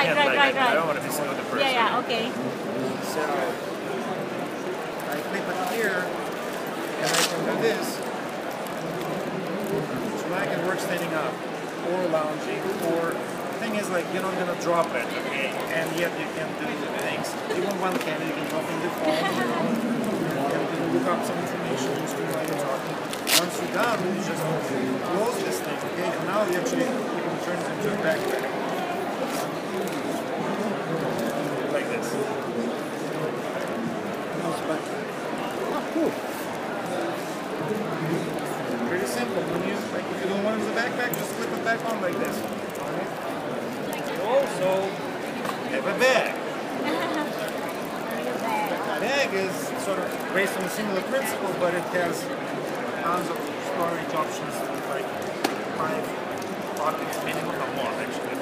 Right. I don't want to be seen with the person. Yeah, okay. So I flip it here, and I can do this. So I can work standing up, or lounging, or the thing is like you're not gonna drop it, okay? And yet you can do things. Even one camera, you can drop in the phone, you can look up some information on screen while you're talking. Once you're done, you just close this thing, okay? And now you actually can turn it into a backpack. Like this. Oh, cool. Pretty simple. When you, like, if you don't want it as a backpack, just flip it back on like this. Alright? You also have a bag. The bag is sort of based on a similar principle, but it has tons of storage options, like 5 pockets minimum or more actually.